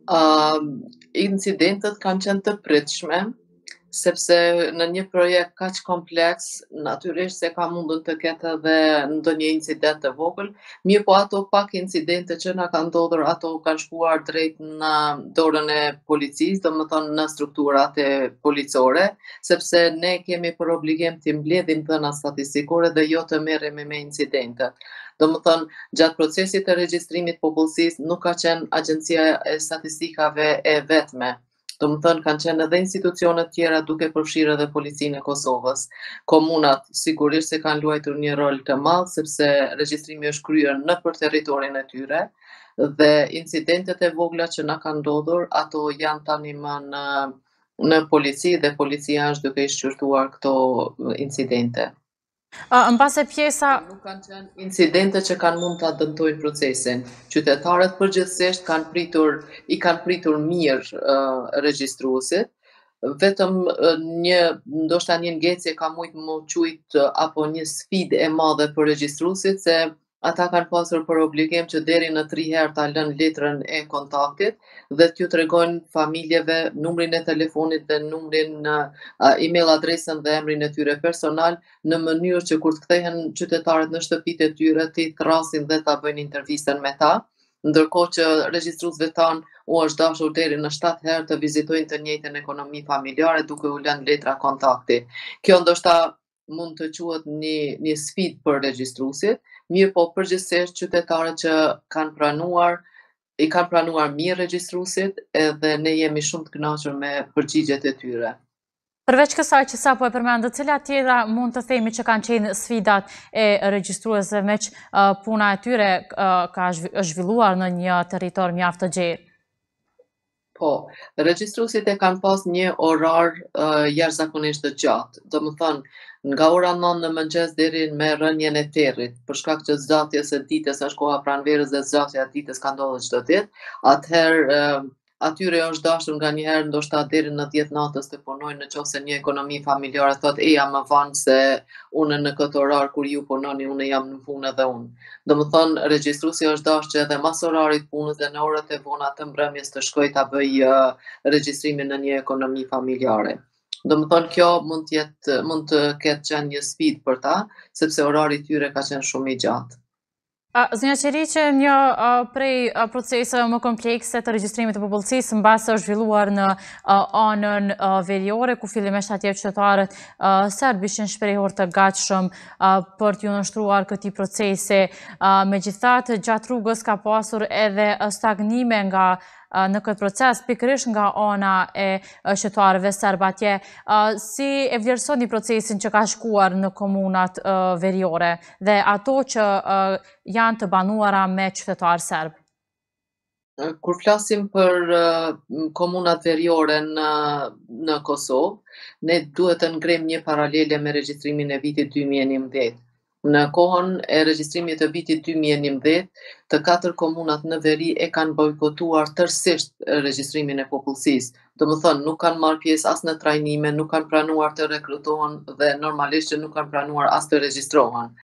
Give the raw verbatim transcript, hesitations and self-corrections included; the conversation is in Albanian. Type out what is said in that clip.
Ëm, incidentet kanë qenë të pritshme, sepse në një projekt kaq kompleks, natyrisht se ka mundur të ketë edhe ndonjë incident të vogël, mirë po ato pak incidente që na kanë ndodhur, ato kanë shkuar drejt në dorën e policisë, domethënë në strukturat e policore, sepse ne kemi për obligim t'i mbledhim dhëna statistikore dhe jo të merremi me incidentet. Domethënë, gjatë procesit të regjistrimit popullsisë nuk ka qenë Agjencia e Statistikave e vetme. Domethënë kanë qenë edhe institucione tjera duke përfshirë edhe Policinë e Kosovës. Komunat sigurisht se kanë luajtur një rol të madh sepse regjistrimi është kryer nëpër territorin e tyre dhe incidentet e vogla që na kanë ndodhur, ato janë tani më në në polici dhe policia është duke i shqyrtuar këto incidente. Uh, Mbase pjesa Nuk kanë qenë incidente që kanë mund ta dëmtojnë procesin. Qytetarët përgjithsisht kanë pritur, i kanë pritur mirë uh, regjistruesit. Vetëm uh, një, ndoshta një ngecje ka mujt më quajt uh, apo një sfidë e madhe për regjistruesit se ata kanë pasur për obligim që deri në tri herë ta lënë letrën e kontaktit dhe t'ju tregojnë familjeve numrin e telefonit dhe numrin, uh, email adresën dhe emrin e tyre personal në mënyrë që kur të kthehen qytetarët në shtëpitë e tyre t'i thrasin dhe ta bëjnë intervistën me ta, ndërkohë që regjistruesve tanë u është dashur deri në shtatë herë të vizitojnë të njëjtën ekonomi familjare duke u lënë letra kontakti. Kjo ndoshta mund të quhet një, një sfidë për regjistruesit, mirë po përgjithsisht qytetarët që kanë pranuar, i kanë pranuar mirë regjistruesit edhe ne jemi shumë të kënaqur me përgjigjet e tyre. Përveç kësaj që sapo e përmendët, cilat tjera mund të themi që kanë qenë sfidat e regjistruesve me që uh, puna e tyre uh, ka zhvilluar në një territor mjaft të gjerë? Po, regjistruesit e kanë pas një orar uh, jashtëzakonisht të gjatë. Domethënë, nga ora nëntë në mëngjes deri me rënien e territ, për shkak që zgjatjes së ditës është koha pranverës dhe zgjatja e ditës ka ndodhur çdo ditë, atëherë uh, atyre është dashur nganjëherë ndoshta deri në dhjetë natës të punojnë nëse një ekonomi familjare thotë e jam më vonë se unë në këtë orar kur ju punoni, unë jam në punë edhe unë. Domethënë regjistruesi është dashur që edhe mas orarit punës dhe në orët e vona të mbrëmjes të shkojë ta bëjë uh, regjistrimin në një ekonomi familjare. Domethënë kjo mund të jetë mund të ketë qenë një sfidë për ta, sepse orari i tyre ka qenë shumë i gjatë. Zonja Qeriqe, një uh, prej uh, proceseve më komplekse të regjistrimit të popullsisë mbase është zhvilluar në uh, anën uh, veriore, ku fillimisht atje qytetarët uh, serb ishin shprehur të gatshëm uh, për t'ju nështruar këtij procesi. Uh, Megjithatë, gjatë rrugës ka pasur edhe stagnime nga në këtë proces, pikërisht nga ana e qytetarëve serb atje. Si e vlerësoni procesin që ka shkuar në komunat veriore dhe ato që janë të banuara me qytetarë serb? Kur flasim për komunat veriore në, në Kosovë, ne duhet të ngrem një paralele me regjistrimin e vitit dy mijë e njëmbëdhjetë. Në kohën e regjistrimit të vitit dy mijë e njëmbëdhjetë, të katër komunat në veri e kanë bojkotuar tërësisht regjistrimin e popullsisë. Domethënë nuk kanë marrë pjesë as në trajnime, nuk kanë pranuar të rekrutohen dhe normalisht që nuk kanë pranuar as të regjistrohen.